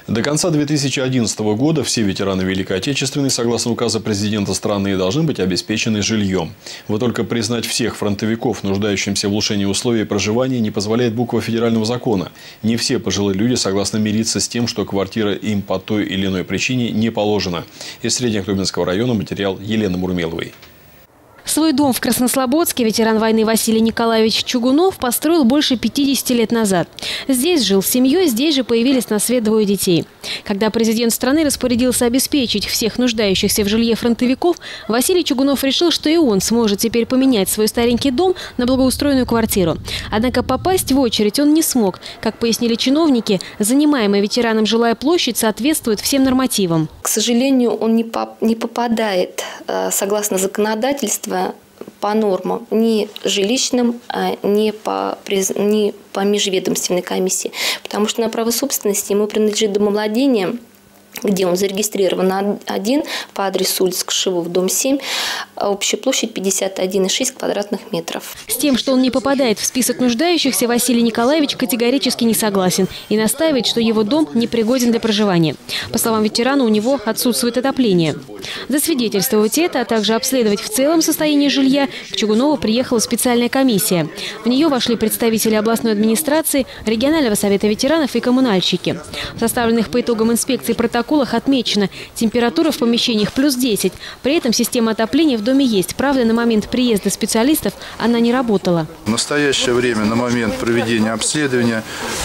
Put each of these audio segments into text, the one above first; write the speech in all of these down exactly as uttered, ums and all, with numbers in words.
До конца две тысячи одиннадцатого года все ветераны Великой Отечественной, согласно указа президента страны, должны быть обеспечены жильем. Вот только признать всех фронтовиков, нуждающимся в улучшении условий проживания, не позволяет буква федерального закона. Не все пожилые люди согласны мириться с тем, что квартира им по той или иной причине не положена. Из Среднеохтубинского района материал Елены Мурмеловой. Свой дом в Краснослободске ветеран войны Василий Николаевич Чугунов построил больше пятидесяти лет назад. Здесь жил с семьей, здесь же появились на свет двое детей. Когда президент страны распорядился обеспечить всех нуждающихся в жилье фронтовиков, Василий Чугунов решил, что и он сможет теперь поменять свой старенький дом на благоустроенную квартиру. Однако попасть в очередь он не смог. Как пояснили чиновники, занимаемая ветераном жилая площадь соответствует всем нормативам. К сожалению, он не, по, не попадает, согласно законодательству, по нормам, ни жилищным, ни по, ни по межведомственной комиссии. Потому что на право собственности ему принадлежит домовладение, где он зарегистрирован один по адресу улица Кашевов, дом семь, общая площадь пятьдесят один и шесть квадратных метров. С тем, что он не попадает в список нуждающихся, Василий Николаевич категорически не согласен и настаивает, что его дом непригоден для проживания. По словам ветерана, у него отсутствует отопление. Засвидетельствовать это, а также обследовать в целом состояние жилья, к Чугунову приехала специальная комиссия. В нее вошли представители областной администрации, регионального совета ветеранов и коммунальщики. В составленных по итогам инспекции протоколах отмечено: температура в помещениях плюс десять. При этом система отопления в доме есть. Правда, на момент приезда специалистов она не работала. В настоящее время, на момент проведения обследования,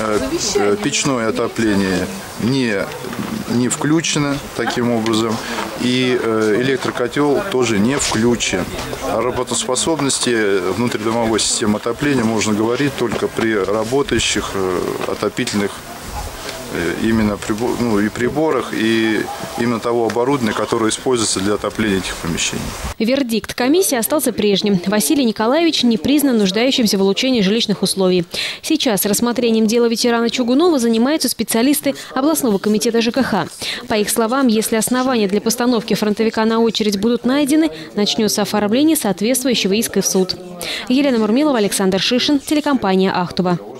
печное отопление не, не включено таким образом. И электрокотел тоже не включен. О работоспособности внутридомовой системы отопления можно говорить только при работающих отопительных именно прибор, ну, и приборах, и именно того оборудования, которое используется для отопления этих помещений. Вердикт комиссии остался прежним. Василий Николаевич не признан нуждающимся в улучшении жилищных условий. Сейчас рассмотрением дела ветерана Чугунова занимаются специалисты областного комитета ЖКХ. По их словам, если основания для постановки фронтовика на очередь будут найдены, начнется оформление соответствующего иска в суд. Елена Мурмелова, Александр Шишин, телекомпания «Ахтуба».